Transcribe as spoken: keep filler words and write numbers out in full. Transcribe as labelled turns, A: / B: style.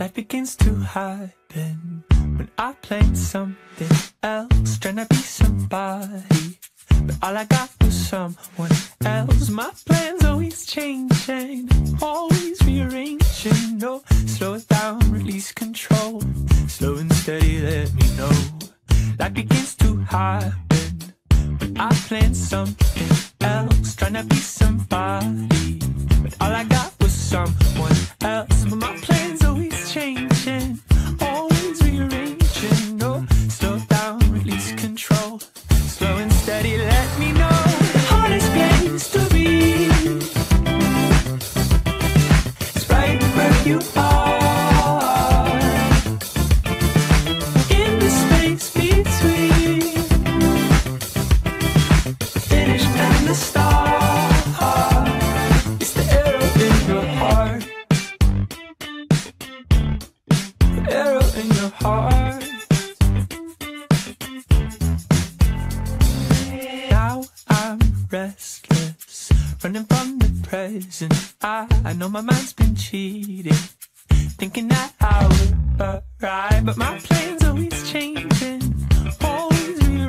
A: life begins to happen when I plan something else, trying to be somebody, but all I got was someone else. My plans always changing, always rearranging. No, slow it down, release control. Slow and steady, let me know. Life begins to happen when I plan something else, trying to be somebody, but all I got was someone else. But my plans always changing, always rearranging. No, slow down, release control. Slow and steady, let me know. The hardest place to be is right where you are, in the space between finish and the start. It's the arrow in your heart, the arrow in your heart. Now I'm restless, running from the present. I, I know my mind's been cheating, thinking that I would arrive, but my plans always changing, always rearranging.